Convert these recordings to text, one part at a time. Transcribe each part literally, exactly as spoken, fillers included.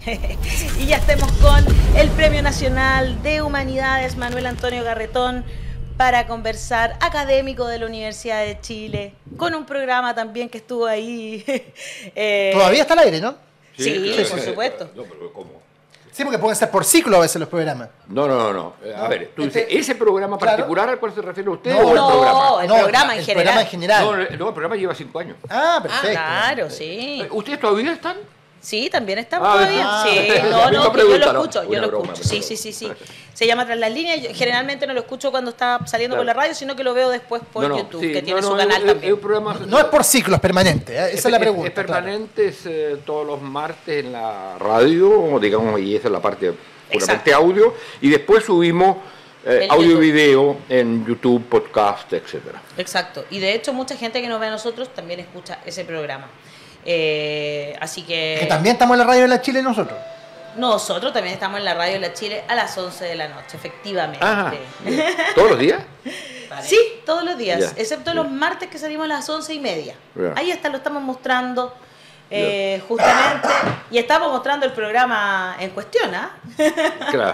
Y ya estemos con el Premio Nacional de Humanidades Manuel Antonio Garretón para conversar, académico de la Universidad de Chile, con un programa también que estuvo ahí. eh, Todavía está al aire, ¿no? Sí, sí, sí por sí. supuesto. No, pero ¿cómo? Sí, porque pueden ser por ciclo a veces los programas. No, no, no. no. A ver, tú dices, ¿ese programa claro. particular al cual se refiere usted no, o el no, programa? El no, programa en el general. programa en general. No, no, el programa lleva cinco años. Ah, perfecto. Ah, claro, sí. ¿Ustedes todavía están? Sí, también estamos ah, todavía. ah, sí, no, no, no, que yo lo escucho, yo lo broma, escucho. Sí, sí, sí, sí. Se llama Tras las Líneas. Yo generalmente no lo escucho cuando está saliendo claro. por la radio, sino que lo veo después por no, no, YouTube, sí, que tiene no, no, su canal es, también. Es un programa, no es por ciclos, permanente. ¿eh? Esa es, es la pregunta. Es, es permanente, claro. es eh, todos los martes en la radio, digamos, y esa es la parte puramente audio. Y después subimos eh, audio y video en YouTube, podcast, etcétera. Exacto. Y de hecho, mucha gente que nos ve a nosotros también escucha ese programa. Eh, así que... Que también estamos en la radio de la Chile nosotros. Nosotros también estamos en la radio de la Chile a las once de la noche, efectivamente. Ajá, ¿todos los días? Sí, todos los días, yeah, excepto yeah. los martes que salimos a las once y media. Yeah. Ahí está, lo estamos mostrando eh, yeah. justamente, y estamos mostrando el programa en cuestión, ¿ah? ¿eh? Claro.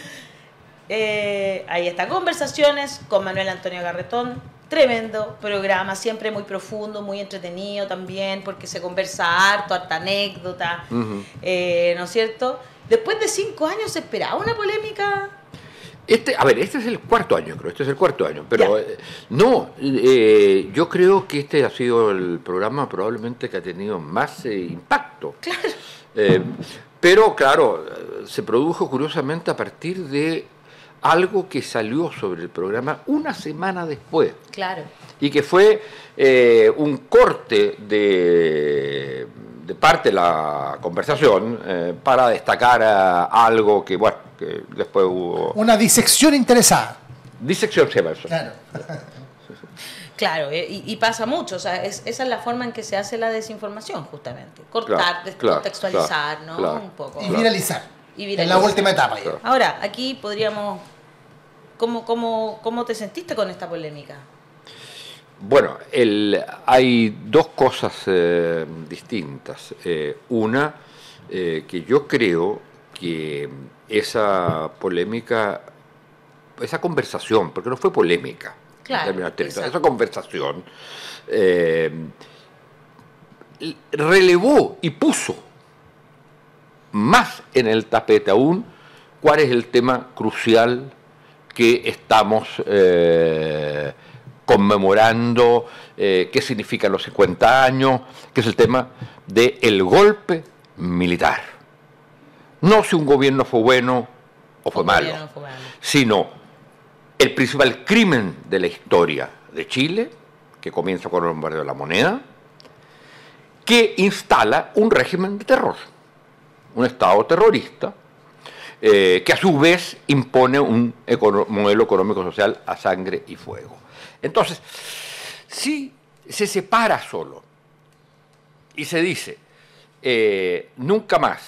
eh, ahí está, Conversaciones con Manuel Antonio Garretón. Tremendo programa, siempre muy profundo, muy entretenido también, porque se conversa harto, harta anécdota, uh-huh. eh, ¿no es cierto? Después de cinco años, ¿se esperaba una polémica? Este, a ver, este es el cuarto año, creo, este es el cuarto año, pero eh, no, eh, yo creo que este ha sido el programa probablemente que ha tenido más eh, impacto. Claro. Eh, pero, claro, se produjo curiosamente a partir de algo que salió sobre el programa una semana después. Claro. Y que fue eh, un corte de, de parte de la conversación eh, para destacar a algo que, bueno, que después hubo... Una disección interesada. Disección se llama eso. Claro. Claro, y, y pasa mucho, o sea, es, esa es la forma en que se hace la desinformación, justamente. Cortar, claro, descontextualizar, claro, ¿no? Claro, Un poco. Y viralizar. Y viralizar. En la última etapa. Ya. Claro. Ahora, aquí podríamos... ¿Cómo, cómo, cómo te sentiste con esta polémica? Bueno, el, hay dos cosas eh, distintas. Eh, una, eh, que yo creo que esa polémica, esa conversación, porque no fue polémica, claro, esa conversación eh, relevó y puso más en el tapete aún cuál es el tema crucial que estamos eh, conmemorando, eh, qué significan los cincuenta años, que es el tema del golpe militar. No si un gobierno fue bueno o fue malo, fue malo, sino el principal crimen de la historia de Chile, que comienza con el bombardeo de La Moneda, que instala un régimen de terror, un Estado terrorista, Eh, que a su vez impone un econo- modelo económico-social a sangre y fuego. Entonces, si se separa solo y se dice eh, nunca más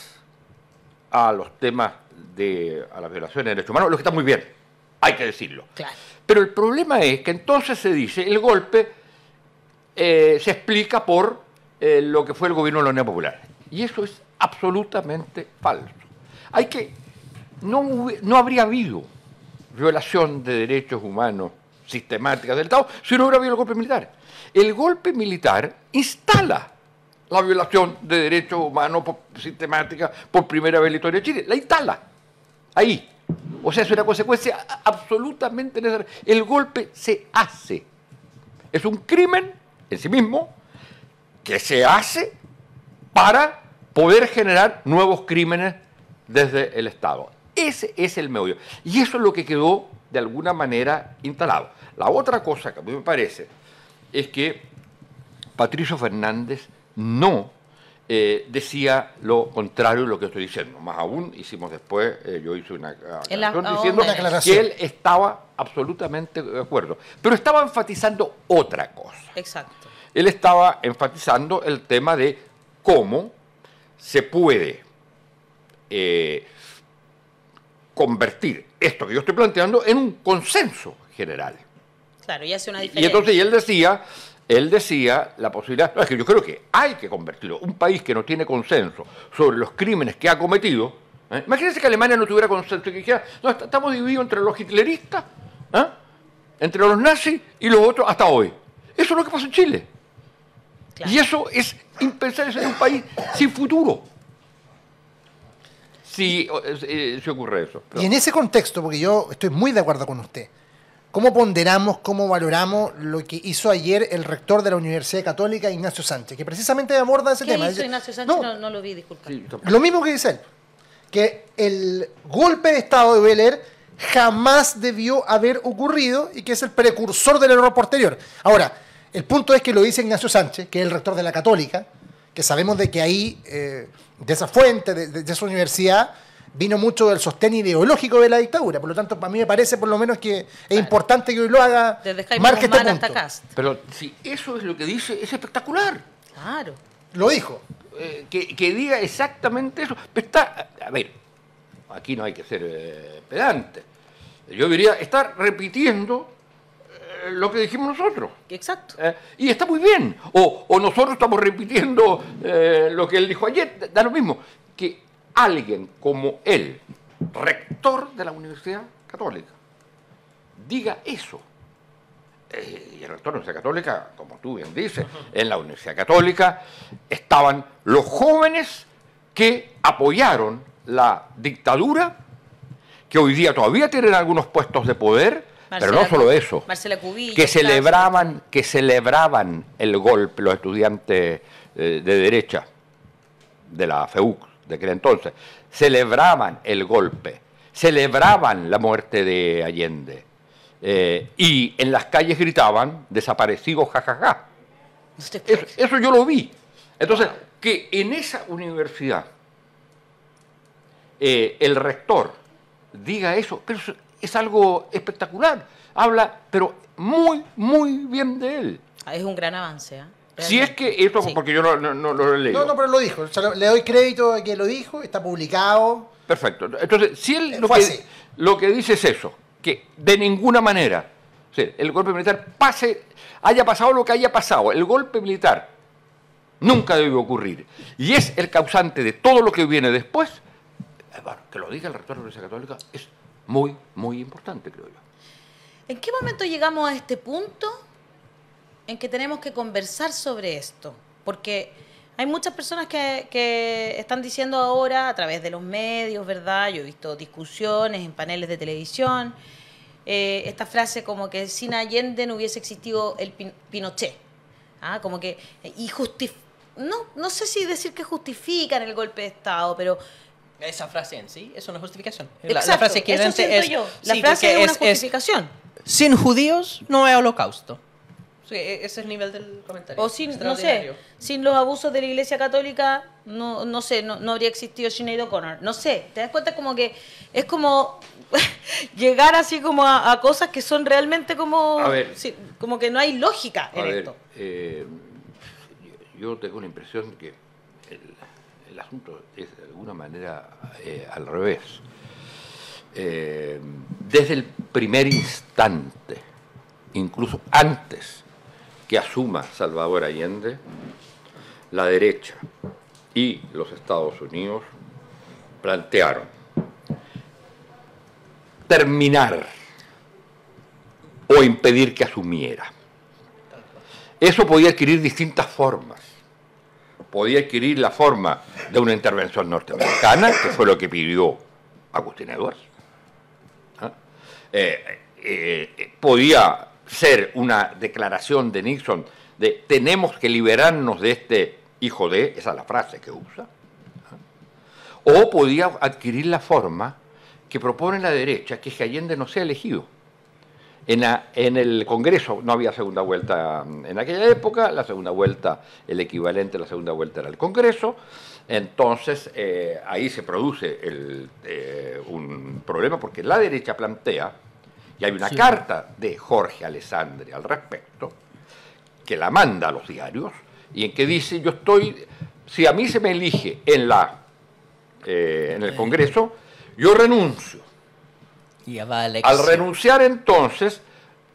a los temas de a las violaciones de derechos humanos, lo que está muy bien, hay que decirlo. Claro. Pero el problema es que entonces se dice el golpe eh, se explica por eh, lo que fue el gobierno de la Unidad Popular. Y eso es absolutamente falso. Hay que No, no habría habido violación de derechos humanos sistemáticas del Estado si no hubiera habido el golpe militar. El golpe militar instala la violación de derechos humanos por, sistemática por primera vez en la historia de Chile. La instala. Ahí. O sea, es una consecuencia absolutamente necesaria. El golpe se hace. Es un crimen en sí mismo que se hace para poder generar nuevos crímenes desde el Estado. Ese es el meollo. Y eso es lo que quedó de alguna manera instalado. La otra cosa que a mí me parece es que Patricio Fernández no eh, decía lo contrario de lo que estoy diciendo. Más aún, hicimos después, eh, yo hice una aclaración la, diciendo una que él estaba absolutamente de acuerdo. Pero estaba enfatizando otra cosa. Exacto. Él estaba enfatizando el tema de cómo se puede eh, convertir esto que yo estoy planteando en un consenso general. Claro, y hace una diferencia. Y entonces y él decía, él decía la posibilidad, no, es que yo creo que hay que convertirlo. Un país que no tiene consenso sobre los crímenes que ha cometido, ¿eh? Imagínense que Alemania no tuviera consenso, que dijera, no, estamos divididos entre los hitleristas, ¿eh? entre los nazis y los otros hasta hoy. Eso es lo que pasa en Chile. Claro. Y eso es impensable en un país sin futuro. Si, eh, si ocurre eso. Pero... Y en ese contexto, porque yo estoy muy de acuerdo con usted, ¿cómo ponderamos, cómo valoramos lo que hizo ayer el rector de la Universidad Católica, Ignacio Sánchez, que precisamente aborda ese ¿Qué tema? hizo Ignacio Sánchez? No, no, no lo vi, disculpa. Sí, lo mismo que dice él, que el golpe de Estado de Bel Air jamás debió haber ocurrido y que es el precursor del error posterior. Ahora, el punto es que lo dice Ignacio Sánchez, que es el rector de la Católica, que sabemos de que ahí, eh, de esa fuente, de, de, de esa universidad, vino mucho del sostén ideológico de la dictadura. Por lo tanto, para mí me parece por lo menos que es claro. importante que hoy lo haga, desde Jaime marque este Guzmán punto. hasta Cast. Pero si eso es lo que dice, es espectacular. Claro. Lo dijo. Eh, que, que diga exactamente eso. Pero está, a ver, aquí no hay que ser eh, pedante. Yo diría, está repitiendo eh, lo que dijimos nosotros. Exacto. Eh, y está muy bien. O, o nosotros estamos repitiendo eh, lo que él dijo ayer. Da lo mismo. Que alguien como él, rector de la Universidad Católica, diga eso. Eh, y el rector de la Universidad Católica, como tú bien dices, en la Universidad Católica estaban los jóvenes que apoyaron la dictadura, que hoy día todavía tienen algunos puestos de poder, Marcela, pero no solo eso, Marcela Cubillo, que celebraban, que celebraban el golpe, los estudiantes eh, de derecha de la F E U C de aquel entonces, celebraban el golpe, celebraban la muerte de Allende, eh, y en las calles gritaban, desaparecidos, jajaja. Eso, eso yo lo vi. Entonces, que en esa universidad eh, el rector diga eso, pero es, es algo espectacular. Habla, pero muy, muy bien de él. Es un gran avance, ¿eh? Si es que esto, sí. Porque yo no, no, no lo he leído. No, no, pero lo dijo. O sea, le doy crédito a que lo dijo, está publicado. Perfecto. Entonces, si él lo que, lo que dice es eso, que de ninguna manera, o sea, el golpe militar pase, haya pasado lo que haya pasado, el golpe militar nunca debe ocurrir. Y es el causante de todo lo que viene después. Bueno, que lo diga el rector de la Universidad Católica es muy, muy importante, creo yo. ¿En qué momento llegamos a este punto en que tenemos que conversar sobre esto? Porque hay muchas personas que, que están diciendo ahora, a través de los medios, ¿verdad? Yo he visto discusiones en paneles de televisión, eh, esta frase como que sin Allende no hubiese existido el Pin Pinochet. ¿Ah? Como que, y justif no, no sé si decir que justifican el golpe de Estado, pero... Esa frase en sí es una justificación. Exacto, la, la frase que eso siento es, yo. La sí, frase es una es, justificación. Es, sin judíos no hay holocausto. Sí, ese es el nivel del comentario. O sin, no sé, sin los abusos de la Iglesia Católica, no, no sé, no, no habría existido Sinead O'Connor. No sé, te das cuenta como que es como llegar así como a, a cosas que son realmente como, sí, como que no hay lógica en ver, esto. Eh, yo tengo la impresión que el, el asunto es de alguna manera eh, al revés. Eh, desde el primer instante, incluso antes que asuma Salvador Allende, la derecha y los Estados Unidos plantearon terminar o impedir que asumiera. Eso podía adquirir distintas formas. Podía adquirir la forma de una intervención norteamericana, que fue lo que pidió Agustín Edwards. ¿Ah? Eh, eh, podía ser una declaración de Nixon de tenemos que liberarnos de este hijo de, esa es la frase que usa. ¿Ah? O podía adquirir la forma que propone la derecha, que es que Allende no sea elegido. En, la, en el Congreso no había segunda vuelta en aquella época, la segunda vuelta, el equivalente a la segunda vuelta era el Congreso, entonces eh, ahí se produce el, eh, un problema porque la derecha plantea, y hay una sí. carta de Jorge Alessandri al respecto, que la manda a los diarios, y en que dice, yo estoy, si a mí se me elige en, la, eh, en el Congreso, yo renuncio. Y va Al renunciar entonces,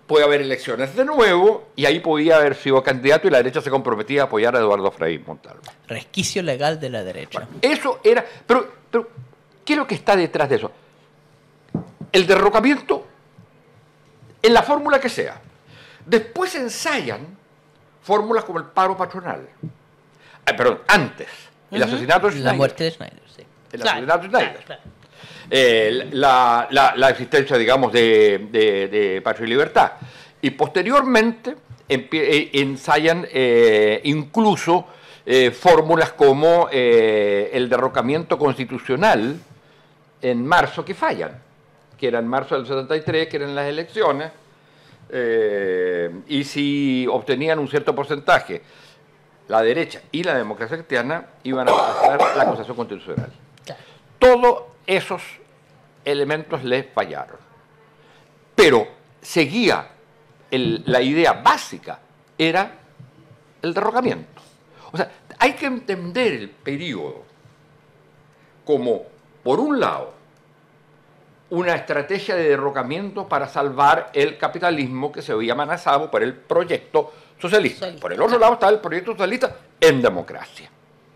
puede haber elecciones de nuevo, y ahí podía haber sido candidato y la derecha se comprometía a apoyar a Eduardo Frei Montalva. Resquicio legal de la derecha. Bueno, eso era... Pero, pero, ¿qué es lo que está detrás de eso? El derrocamiento en la fórmula que sea. Después ensayan fórmulas como el paro patronal. Ay, perdón, antes. El Uh-huh. asesinato de Schneider. La muerte de Schneider, sí. El Claro, asesinato de Schneider. claro, claro. Eh, la, la, la existencia, digamos, de, de, de Patria y Libertad. Y posteriormente empie- eh, ensayan eh, incluso eh, fórmulas como eh, el derrocamiento constitucional en marzo, que fallan, que era en marzo del setenta y tres, que eran las elecciones, eh, y si obtenían un cierto porcentaje, la derecha y la democracia cristiana iban a pasar la acusación constitucional. Claro. Todos esos elementos les fallaron. Pero seguía el- la idea básica, era el derrocamiento. O sea, hay que entender el periodo como, por un lado, una estrategia de derrocamiento para salvar el capitalismo que se veía amenazado por el proyecto socialista. Socialista. Por el otro lado está el proyecto socialista en democracia.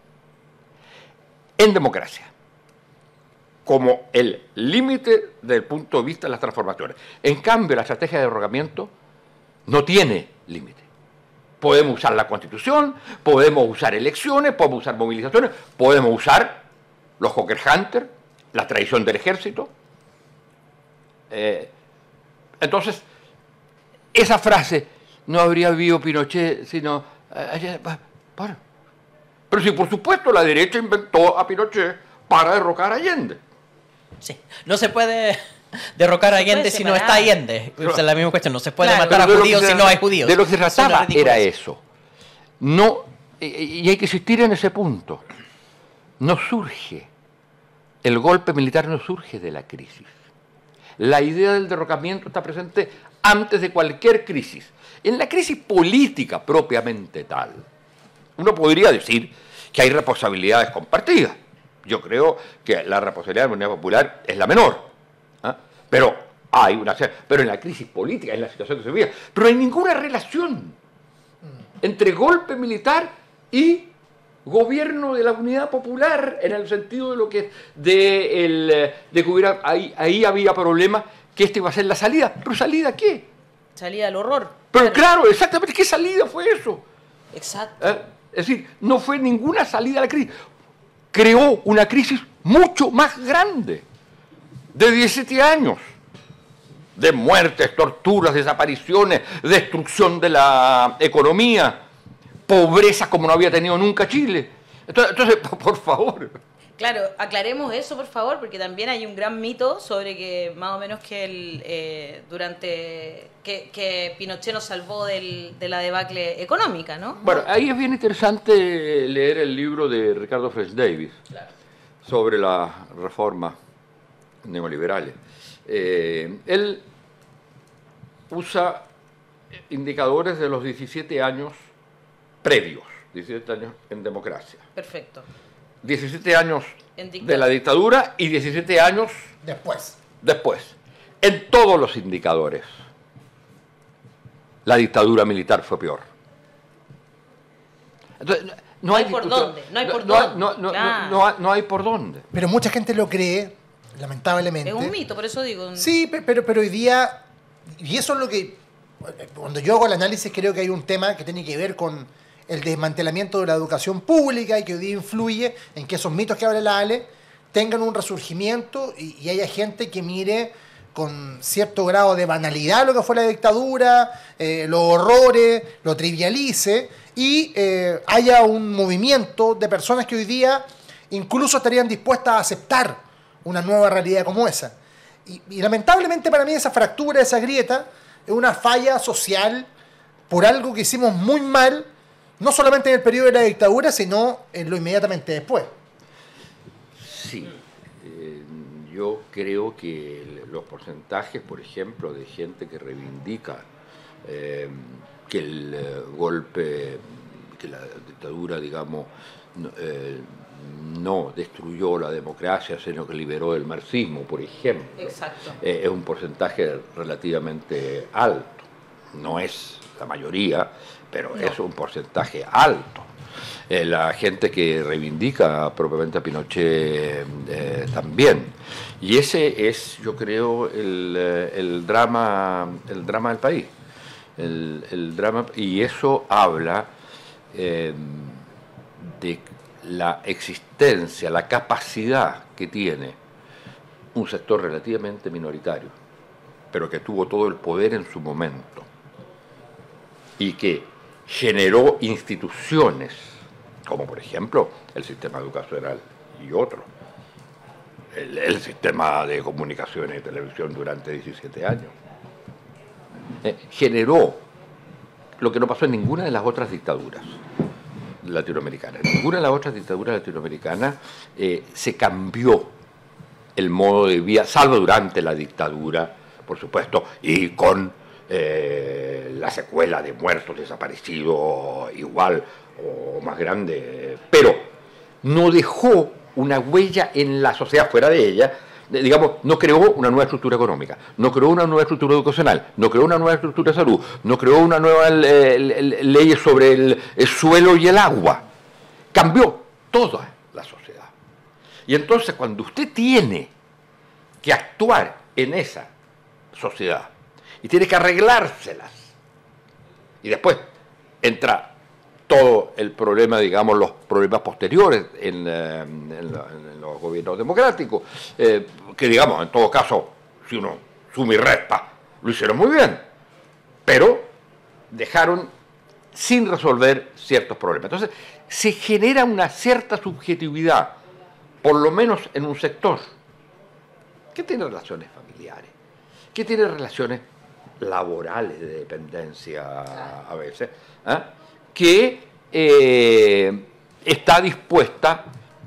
En democracia. Como el límite del punto de vista de las transformaciones. En cambio, la estrategia de derrocamiento no tiene límite. Podemos usar la Constitución, podemos usar elecciones, podemos usar movilizaciones, podemos usar los Hawker Hunter, la traición del ejército. Eh, entonces, esa frase, no habría vivido Pinochet, sino... Eh, bueno, pero si por supuesto la derecha inventó a Pinochet para derrocar a Allende. Sí. No se puede derrocar a Se puede Allende si no separar. está Allende. Esa es la misma cuestión. No se puede Claro. matar a Pero de lo judíos que si se- no hay judíos. De lo que se Es una trataba era ridiculez. eso. No, y, y hay que insistir en ese punto. No surge, el golpe militar no surge de la crisis. La idea del derrocamiento está presente antes de cualquier crisis. En la crisis política propiamente tal, uno podría decir que hay responsabilidades compartidas. Yo creo que la responsabilidad de la Unidad Popular es la menor. ¿Ah? Pero hay una pero en la crisis política, en la situación que se vivía, pero no hay ninguna relación entre golpe militar y gobierno de la Unidad Popular, en el sentido de lo que de, el, de que hubiera ahí, ahí había problemas, que este iba a ser la salida. ¿Pero salida qué? Salida al horror. Pero claro, exactamente, ¿qué salida fue eso? Exacto. ¿Eh? Es decir, no fue ninguna salida a la crisis. Creó una crisis mucho más grande, de diecisiete años, de muertes, torturas, desapariciones, destrucción de la economía, pobreza como no había tenido nunca Chile. Entonces, entonces por favor. Claro, aclaremos eso, por favor, porque también hay un gran mito sobre que más o menos que el, eh, durante que, que Pinochet nos salvó del, de la debacle económica, ¿no? Bueno, ahí es bien interesante leer el libro de Ricardo Fresh Davis sobre las reformas neoliberales. Eh, él usa indicadores de los diecisiete años previos, diecisiete años en democracia, Perfecto. diecisiete años En dictadura. de la dictadura y diecisiete años Después. después. En todos los indicadores, la dictadura militar fue peor. Entonces, no, No hay discusión. por dónde, no hay por no, dónde, no, no, claro. no hay- no hay por dónde. Pero mucha gente lo cree, lamentablemente. Es un mito, por eso digo. un- Sí, pe- pero, pero hoy día, y eso es lo que, cuando yo hago el análisis, creo que hay un tema que tiene que ver con el desmantelamiento de la educación pública y que hoy día influye en que esos mitos que habla la Ale tengan un resurgimiento y, y haya gente que mire con cierto grado de banalidad lo que fue la dictadura, eh, los horrores, lo trivialice y eh, haya un movimiento de personas que hoy día incluso estarían dispuestas a aceptar una nueva realidad como esa. Y, y lamentablemente para mí esa fractura, esa grieta, es una falla social por algo que hicimos muy mal, no solamente en el periodo de la dictadura, sino en lo inmediatamente después. Sí, eh, yo creo que el- los porcentajes, por ejemplo, de gente que reivindica eh, que el eh, golpe, que la dictadura, digamos, no, eh, no destruyó la democracia, sino que liberó el marxismo, por ejemplo, Exacto. eh, es un porcentaje relativamente alto. no es la mayoría, pero No. es un porcentaje alto. Eh, la gente que reivindica propiamente a Pinochet eh, también. Y ese es, yo creo, el, eh, el drama, el drama del país. El, el drama, y eso habla eh, de la existencia, la capacidad que tiene un sector relativamente minoritario, pero que tuvo todo el poder en su momento y que generó instituciones, como por ejemplo el sistema educacional y otros, el, el sistema de comunicaciones y televisión durante diecisiete años. Eh, generó lo que no pasó en ninguna de las otras dictaduras latinoamericanas. En ninguna de las otras dictaduras latinoamericanas eh, se cambió el modo de vida, salvo durante la dictadura, por supuesto, y con eh, la secuela de muertos, desaparecidos, igual o más grande, pero no dejó una huella en la sociedad fuera de ella. Digamos, no creó una nueva estructura económica, no creó una nueva estructura educacional, no creó una nueva estructura de salud, no creó una nueva eh, ley sobre el, el suelo y el agua. Cambió toda la sociedad. Y entonces, cuando usted tiene que actuar en esa sociedad y tiene que arreglárselas, y después entra todo el problema, digamos, los problemas posteriores en, eh, en, la, en los gobiernos democráticos, eh, que digamos, en todo caso, si uno suma y resta, lo hicieron muy bien, pero dejaron sin resolver ciertos problemas. Entonces, se genera una cierta subjetividad, por lo menos en un sector, que tiene relaciones familiares, que tiene relaciones laborales de dependencia a veces, ¿eh? que eh, está dispuesta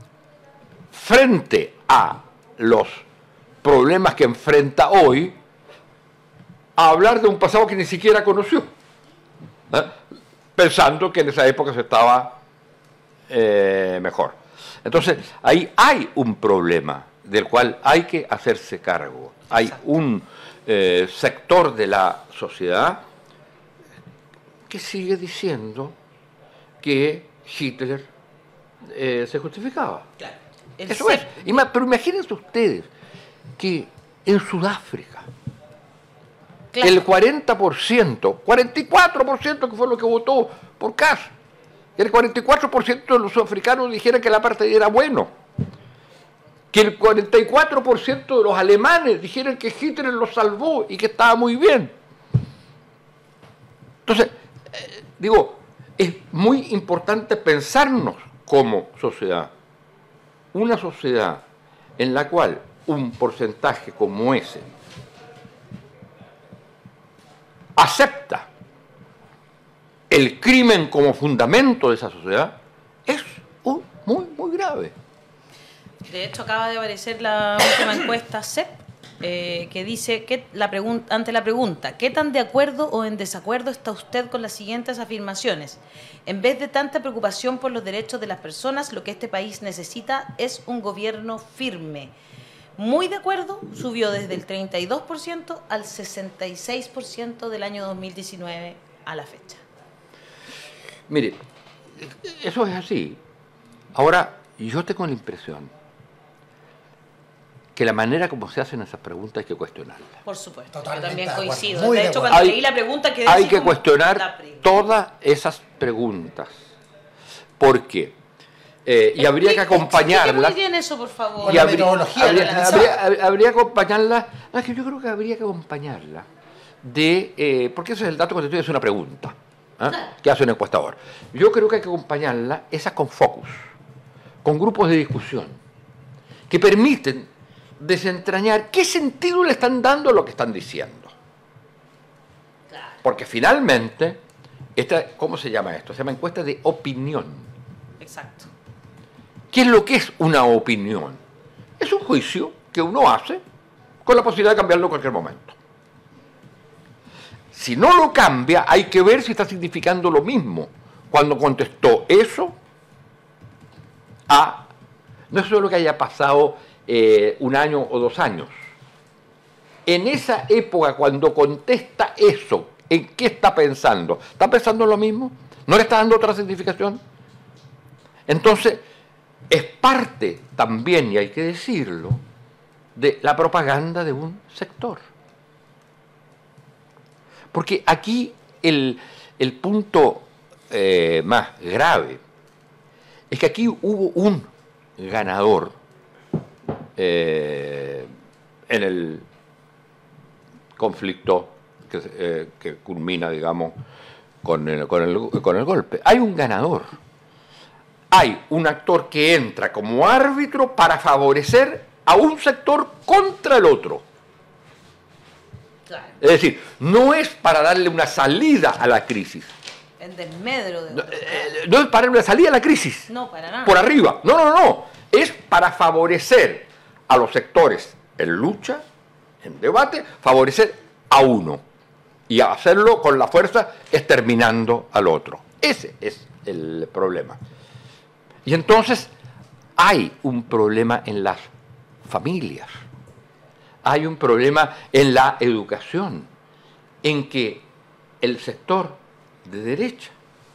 frente a los problemas que enfrenta hoy a hablar de un pasado que ni siquiera conoció, ¿eh? pensando que en esa época se estaba eh, mejor. Entonces, ahí hay un problema del cual hay que hacerse cargo. Hay un eh, sector de la sociedad que sigue diciendo que Hitler eh, se justificaba. Claro. El Eso es. ser- Ima- Pero imagínense ustedes que en Sudáfrica claro. el cuarenta por ciento, cuarenta y cuatro por ciento que fue lo que votó por Kass, el cuarenta y cuatro por ciento de los sudafricanos dijeron que el apartheid era bueno, que el cuarenta y cuatro por ciento de los alemanes dijeron que Hitler los salvó y que estaba muy bien. Entonces, eh, digo, es muy importante pensarnos como sociedad. Una sociedad en la cual un porcentaje como ese acepta el crimen como fundamento de esa sociedad es uh, muy, muy grave. De hecho, acaba de aparecer la última encuesta C E P, eh, que dice que la pregun- ante la pregunta, ¿qué tan de acuerdo o en desacuerdo está usted con las siguientes afirmaciones? En vez de tanta preocupación por los derechos de las personas, lo que este país necesita es un gobierno firme. Muy de acuerdo, subió desde el treinta y dos por ciento al sesenta y seis por ciento del año dos mil diecinueve a la fecha. Mire, eso es así. Ahora, yo tengo la impresión que la manera como se hacen esas preguntas hay que cuestionarlas. Por supuesto, Totalmente yo también de acuerdo. coincido. Muy De de hecho, acuerdo. cuando Hay- leí la pregunta quedé Hay así que como, la cuestionar pregunta. todas esas preguntas. ¿Por qué? Eh, y habría que Explique- acompañarlas. explique muy bien eso, por favor. Con Y la habría, metodología habría, analizada. habría- habría que acompañarla. No, es que yo creo que habría que acompañarla de. Eh, porque ese es el dato cuando es una pregunta ¿eh? que hace un encuestador. Yo creo que hay que acompañarla, esa con focus, con grupos de discusión, que permiten desentrañar qué sentido le están dando a lo que están diciendo. Claro. Porque finalmente, esta, ¿cómo se llama esto? Se llama encuesta de opinión. Exacto. ¿Qué es lo que es una opinión? Es un juicio que uno hace con la posibilidad de cambiarlo en cualquier momento. Si no lo cambia, hay que ver si está significando lo mismo cuando contestó eso a... No es solo que haya pasado eh, un año o dos años. En esa época, cuando contesta eso ¿En qué está pensando? ¿Está pensando en lo mismo? ¿No le está dando otra significación? Entonces, es parte también, y hay que decirlo, de la propaganda de un sector. Porque aquí el, el punto eh, más grave es que aquí hubo un ganador eh, en el conflicto que, eh, que culmina, digamos, con el, con, el, con el golpe. Hay un ganador. Hay un actor que entra como árbitro para favorecer a un sector contra el otro. Claro. Es decir, no es para darle una salida a la crisis. En desmedro de No, otro. eh, no es para darle una salida a la crisis. No, para nada. Por arriba. No, no, no. Es para favorecer a los sectores en lucha, en debate, favorecer a uno. Y hacerlo con la fuerza exterminando al otro. Ese es el problema. Y entonces hay un problema en las familias. Hay un problema en la educación, en que el sector de derecha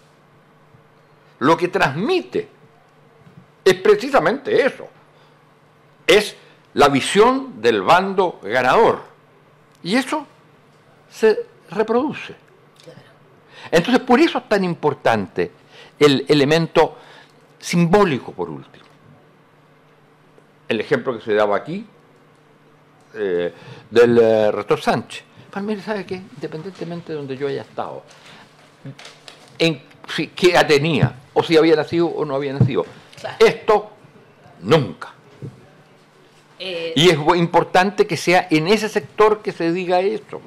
lo que transmite es precisamente eso. Es la visión del bando ganador. Y eso se reproduce. Entonces, por eso es tan importante el elemento simbólico, por último. El ejemplo que se daba aquí, eh, del eh, rector Sánchez. Palmeri, ¿sabe qué? Independientemente de donde yo haya estado, en si, qué edad tenía, o si había nacido o no había nacido, Claro. esto nunca. Eh, Y es importante que sea en ese sector que se diga eso.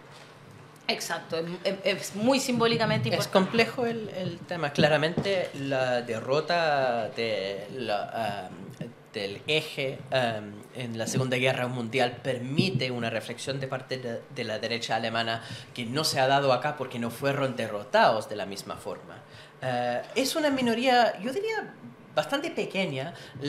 exacto, es, es- es muy simbólicamente Es importante. complejo el, el tema. Claramente la derrota de la, ah, del eje ah, en la Segunda Guerra Mundial permite una reflexión de parte de, de la derecha alemana que no se ha dado acá porque no fueron derrotados de la misma forma. Ah, es una minoría, yo diría, bastante pequeña,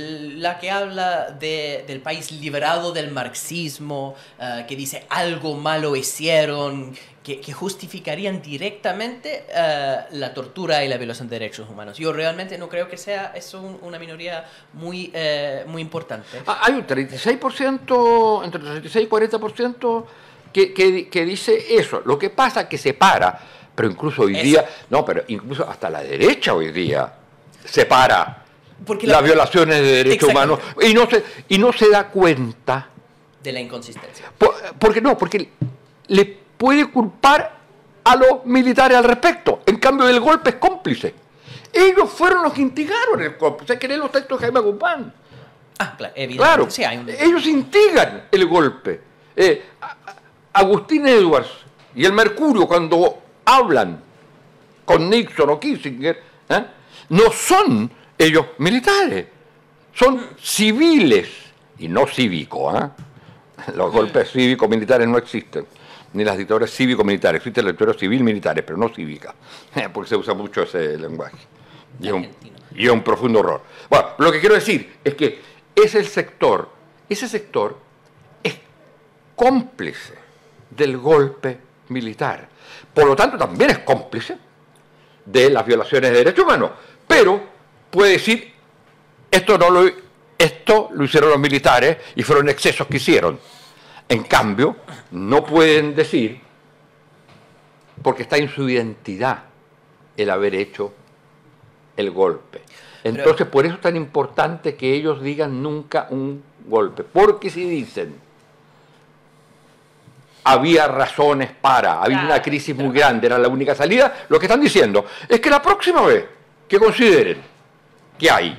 la que habla de, del país liberado del marxismo, uh, que dice algo malo hicieron, que, que justificarían directamente uh, la tortura y la violación de derechos humanos. Yo realmente no creo que sea eso un, una minoría muy, uh, muy importante. Ah, hay un treinta y seis por ciento, entre treinta y seis y cuarenta por ciento que, que, que dice eso. Lo que pasa es que se para, pero incluso hoy Eso. día, no, pero incluso hasta la derecha hoy día separa Porque las la- violaciones de derechos humanos Exactamente. y no se y no se da cuenta. De la inconsistencia. Por- porque no, porque le puede culpar a los militares al respecto. En cambio, el golpe es cómplice. Ellos fueron los que instigaron el golpe. O sea, que leen los textos de Jaime Guzmán. Ah, claro, evidentemente. Claro, Sí, hay un... ellos instigan el golpe. Eh, a- a- Agustín Edwards y el Mercurio, cuando hablan con Nixon o Kissinger, ¿eh? no son ellos militares, son civiles y no cívicos. ¿eh? Los golpes cívico-militares no existen, ni las dictaduras cívico-militares. Existen las dictaduras civil-militares, pero no cívicas, ¿eh? porque se usa mucho ese lenguaje. Y es, un, Argentino. y es un profundo error. Bueno, lo que quiero decir es que es el sector, ese sector es cómplice del golpe militar. Por lo tanto, también es cómplice de las violaciones de derechos humanos. Pero puede decir, esto no lo, esto lo hicieron los militares y fueron excesos que hicieron. En cambio, no pueden decir, porque está en su identidad el haber hecho el golpe. Entonces, Pero- por eso es tan importante que ellos digan nunca un golpe. Porque si dicen, había razones para, había Claro, una crisis muy grande, era la única salida, lo que están diciendo es que la próxima vez que consideren que hay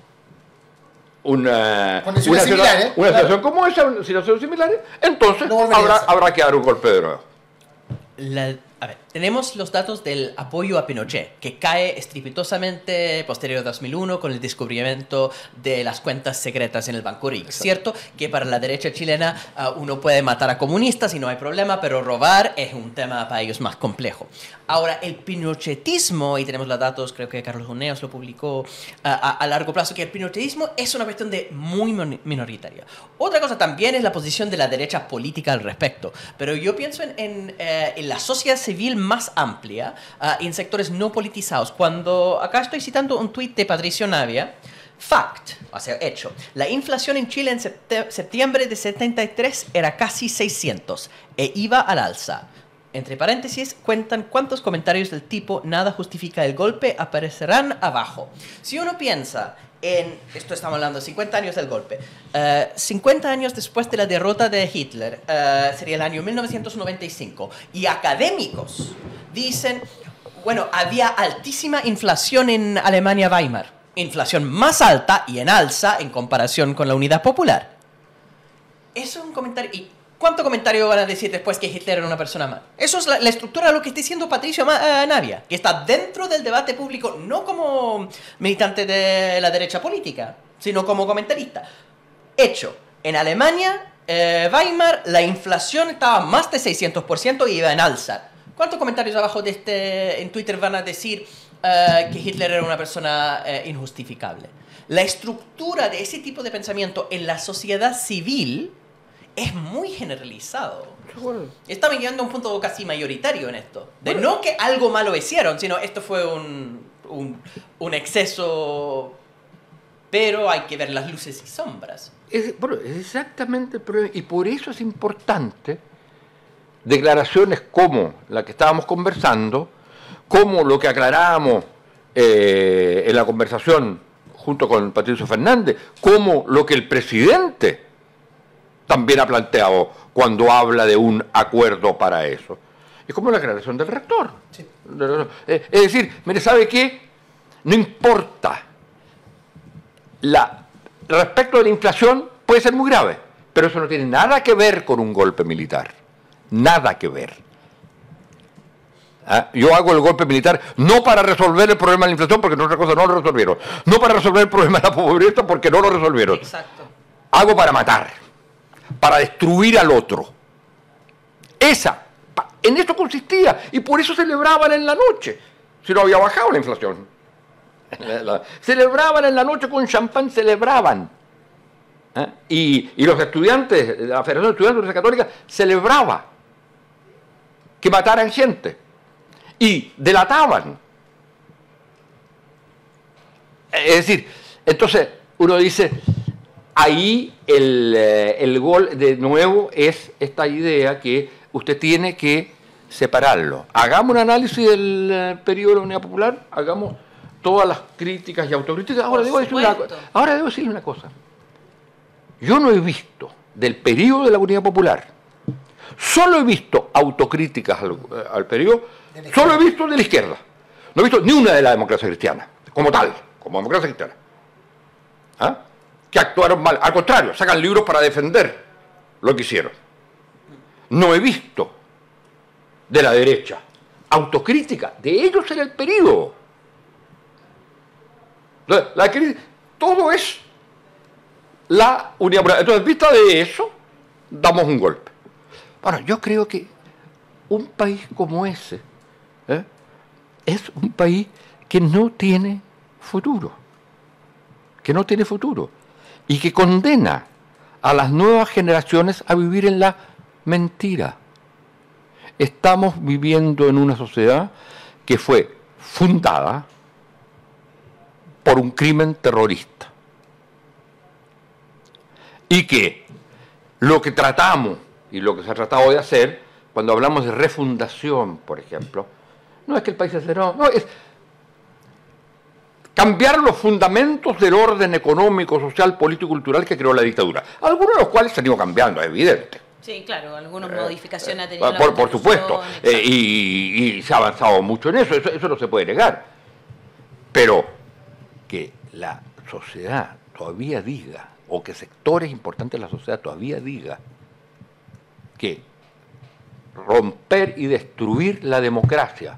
una, Condiciones una, similares, situa- una claro. situación como esa, una situación similar, entonces No volvería habrá, a ser. habrá que dar un golpe de nuevo. La- a ver, Tenemos los datos del apoyo a Pinochet, que cae estrepitosamente posterior a dos mil uno con el descubrimiento de las cuentas secretas en el Banco Rig. Cierto que para la derecha chilena uh, uno puede matar a comunistas y no hay problema, pero robar es un tema para ellos más complejo. Ahora, el pinochetismo, y tenemos los datos, creo que Carlos Huneos lo publicó uh, a, a largo plazo, que el pinochetismo es una cuestión de muy minoritaria. Otra cosa también es la posición de la derecha política al respecto, pero yo pienso en, en, eh, en la sociedad civil más amplia, uh, en sectores no politizados. Cuando acá estoy citando un tuit de Patricio Navia, fact, o sea, hecho, la inflación en Chile en septiembre de setenta y tres era casi seiscientos e iba al alza. Entre paréntesis, cuentan cuántos comentarios del tipo "nada justifica el golpe" aparecerán abajo. Si uno piensa en, esto estamos hablando de cincuenta años del golpe, uh, cincuenta años después de la derrota de Hitler, uh, sería el año mil novecientos noventa y cinco, y académicos dicen, bueno, había altísima inflación en Alemania Weimar, inflación más alta y en alza en comparación con la Unidad Popular. Eso es un comentario. ¿Y cuánto comentario van a decir después que Hitler era una persona mala? Eso es la, la estructura de lo que está diciendo Patricio uh, Navia, que está dentro del debate público, no como militante de la derecha política, sino como comentarista. Hecho, en Alemania, eh, Weimar, la inflación estaba más de seiscientos por ciento y iba en alza. ¿Cuántos comentarios abajo de este en Twitter van a decir uh, que Hitler era una persona uh, injustificable? La estructura de ese tipo de pensamiento en la sociedad civil es muy generalizado. Bueno. Está llegando a un punto casi mayoritario en esto. De bueno. No que algo malo hicieron, sino esto fue un, un, un exceso, pero hay que ver las luces y sombras. Es, bueno, es exactamente el problema. Y por eso es importante declaraciones como la que estábamos conversando, como lo que aclarábamos eh, en la conversación junto con Patricio Fernández, como lo que el presidente también ha planteado cuando habla de un acuerdo para eso. Es como la aclaración del rector. Sí. Es decir, mire, ¿sabe qué? No importa. La, respecto de la inflación puede ser muy grave, pero eso no tiene nada que ver con un golpe militar. Nada que ver. ¿Ah? Yo hago el golpe militar no para resolver el problema de la inflación, porque no otra cosa no lo resolvieron. No para resolver el problema de la pobreza, porque no lo resolvieron. Exacto. Hago para matar, para destruir al otro. Esa, en esto consistía, y por eso celebraban en la noche, si no había bajado la inflación. Celebraban en la noche con champán, celebraban. ¿Eh? Y, y los estudiantes, la Federación de Estudiantes de la Universidad Católica celebraba que mataran gente y delataban. Es decir, entonces uno dice, ahí el, el gol de nuevo es esta idea que usted tiene que separarlo. Hagamos un análisis del periodo de la Unidad Popular, hagamos todas las críticas y autocríticas. Ahora debo, decir una, ahora debo decirle una cosa. Yo no he visto del periodo de la Unidad Popular, solo he visto autocríticas al, al periodo, solo he visto de la izquierda. No he visto ni una de la democracia cristiana, como tal, como democracia cristiana. ¿Ah? Que actuaron mal. Al contrario, sacan libros para defender lo que hicieron. No he visto de la derecha autocrítica de ellos en el periodo. La, la, todo es la Unidad Popular. Entonces, en vista de eso, damos un golpe. Bueno, yo creo que un país como ese ¿eh? es un país que no tiene futuro. Que no tiene futuro. Y que condena a las nuevas generaciones a vivir en la mentira. Estamos viviendo en una sociedad que fue fundada por un crimen terrorista. Y que lo que tratamos y lo que se ha tratado de hacer, cuando hablamos de refundación, por ejemplo, no es que el país se cerró, no, es cambiar los fundamentos del orden económico, social, político y cultural que creó la dictadura. Algunos de los cuales se han ido cambiando, es evidente. Sí, claro, algunas modificaciones eh, ha tenido. Por, por supuesto, eh, y, y se ha avanzado mucho en eso, eso, eso no se puede negar. Pero que la sociedad todavía diga, o que sectores importantes de la sociedad todavía diga que romper y destruir la democracia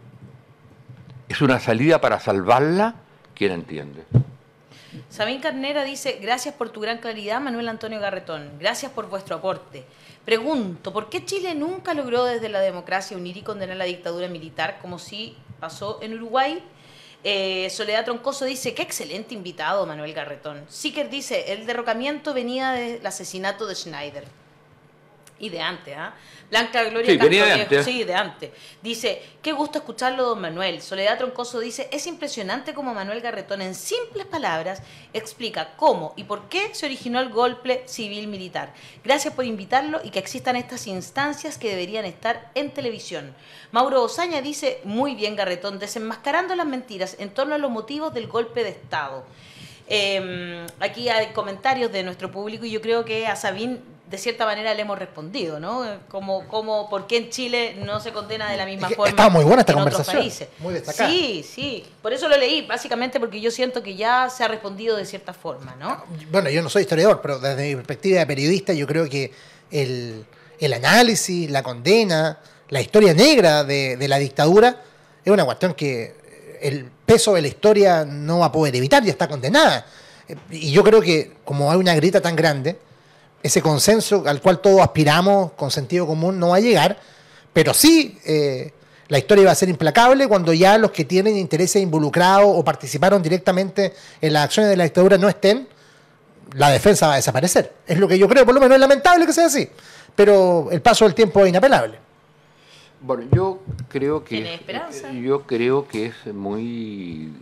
es una salida para salvarla, ¿quién entiende? Sabín Carnera dice, gracias por tu gran claridad, Manuel Antonio Garretón. Gracias por vuestro aporte. Pregunto, ¿por qué Chile nunca logró desde la democracia unir y condenar la dictadura militar como sí pasó en Uruguay? Eh, Soledad Troncoso dice, qué excelente invitado, Manuel Garretón. Siker dice, el derrocamiento venía del asesinato de Schneider. Y de antes, ¿ah? ¿eh? Blanca Gloria sí, Castro venía de Viejo, antes. sí, de antes. Dice, qué gusto escucharlo, don Manuel. Soledad Troncoso dice, es impresionante cómo Manuel Garretón, en simples palabras, explica cómo y por qué se originó el golpe civil-militar. Gracias por invitarlo y que existan estas instancias que deberían estar en televisión. Mauro Osaña dice, muy bien, Garretón, desenmascarando las mentiras en torno a los motivos del golpe de Estado. Eh, aquí hay comentarios de nuestro público y yo creo que a Sabín de cierta manera le hemos respondido, ¿no? Como, como por qué en Chile no se condena de la misma Es que forma. estaba muy buena esta en otros conversación, países. muy destacada. Sí, sí. Por eso lo leí, básicamente porque yo siento que ya se ha respondido de cierta forma, ¿no? Bueno, yo no soy historiador, pero desde mi perspectiva de periodista yo creo que el, el análisis, la condena, la historia negra de, de la dictadura es una cuestión que el peso de la historia no va a poder evitar, ya está condenada. Y yo creo que como hay una grieta tan grande, ese consenso al cual todos aspiramos con sentido común no va a llegar, pero sí eh, la historia va a ser implacable cuando ya los que tienen intereses involucrados o participaron directamente en las acciones de la dictadura no estén, la defensa va a desaparecer. Es lo que yo creo, por lo menos es lamentable que sea así, pero el paso del tiempo es inapelable. Bueno, yo creo que ¿Tiene esperanza? yo creo que es muy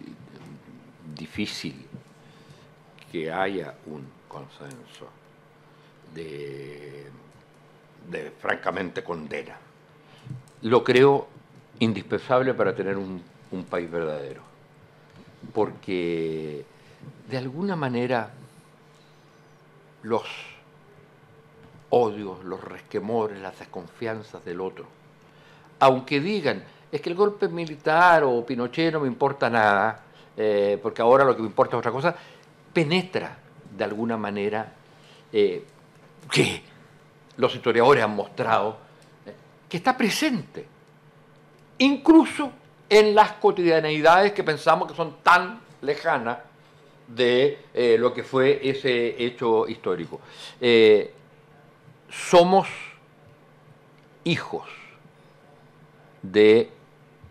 difícil que haya un consenso de, de francamente condena. Lo creo indispensable para tener un, un país verdadero, porque de alguna manera los odios, los resquemores, las desconfianzas del otro, aunque digan, es que el golpe militar o Pinochet no me importa nada, eh, porque ahora lo que me importa es otra cosa, penetra de alguna manera eh, que los historiadores han mostrado eh, que está presente, incluso en las cotidianeidades que pensamos que son tan lejanas de eh, lo que fue ese hecho histórico. Eh, somos hijos de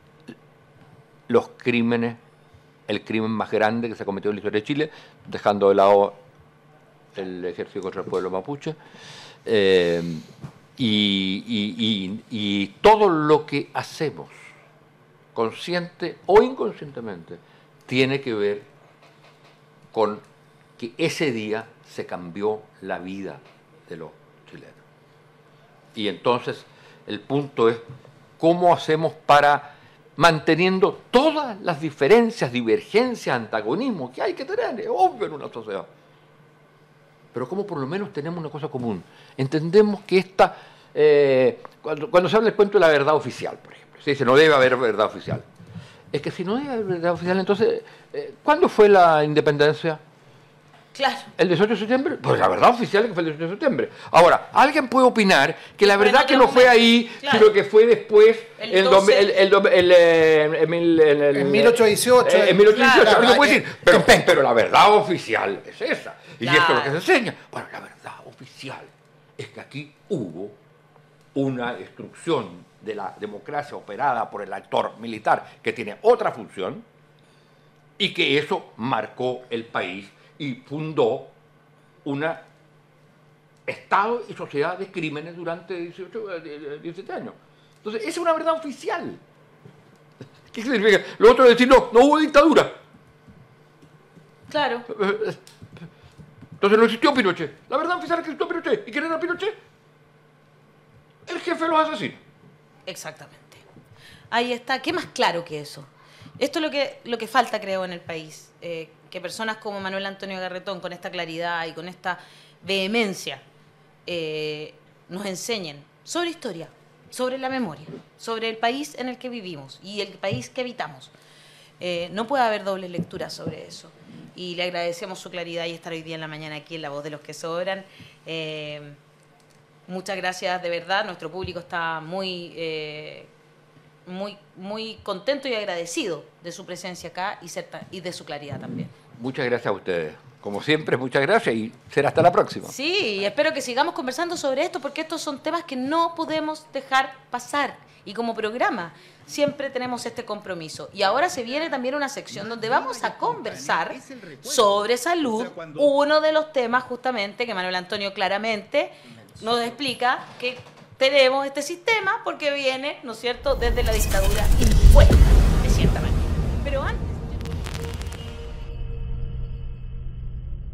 los crímenes, el crimen más grande que se cometió en la historia de Chile, dejando de lado el ejército contra el pueblo mapuche, eh, y, y, y, y todo lo que hacemos, consciente o inconscientemente, tiene que ver con que ese día se cambió la vida de los chilenos. Y entonces el punto es cómo hacemos para, manteniendo todas las diferencias, divergencias, antagonismos que hay que tener, es obvio en una sociedad, pero cómo por lo menos tenemos una cosa común. Entendemos que esta, eh, cuando, cuando se habla del cuento de la verdad oficial, por ejemplo, se dice no debe haber verdad oficial. Es que si no debe haber verdad oficial, entonces, eh, ¿cuándo fue la independencia? Claro. ¿El dieciocho de septiembre? Pues la verdad oficial es que fue el dieciocho de septiembre. Ahora, alguien puede opinar que la verdad que no fue ahí, claro, sino que fue después, el el, doce, el, el, el, el, eh, en mil- en el- En mil ochocientos dieciocho. eh, en mil ochocientos dieciocho, Claro, alguien puede eh, decir, pero, en- pero la verdad oficial es esa. Y Claro. esto es lo que se enseña. Bueno, la verdad oficial es que aquí hubo una destrucción de la democracia operada por el actor militar que tiene otra función y que eso marcó el país y fundó un Estado y sociedad de crímenes durante dieciocho, diecisiete años. Entonces, esa es una verdad oficial. ¿Qué significa? Lo otro es decir, no, no hubo dictadura. Claro. Entonces no existió Pinochet. La verdad oficial es que existió Pinochet. ¿Y quién era Pinochet? El jefe de los asesinos. Exactamente. Ahí está. ¿Qué más claro que eso? Esto es lo que, lo que falta, creo, en el país. Eh, que personas como Manuel Antonio Garretón, con esta claridad y con esta vehemencia, eh, nos enseñen sobre historia, sobre la memoria, sobre el país en el que vivimos y el país que habitamos. Eh, no puede haber doble lectura sobre eso. Y le agradecemos su claridad y estar hoy día en la mañana aquí en La Voz de los que Sobran. Eh, Muchas gracias, de verdad. Nuestro público está muy, eh, muy, muy contento y agradecido de su presencia acá y, ser ta- y de su claridad también. Muchas gracias a ustedes. Como siempre, muchas gracias y será hasta la próxima. Sí, y espero que sigamos conversando sobre esto porque estos son temas que no podemos dejar pasar. Y como programa siempre tenemos este compromiso. Y ahora se viene también una sección donde vamos a conversar sobre salud, uno de los temas justamente que Manuel Antonio claramente nos explica que tenemos este sistema porque viene, ¿no es cierto?, desde la dictadura militar.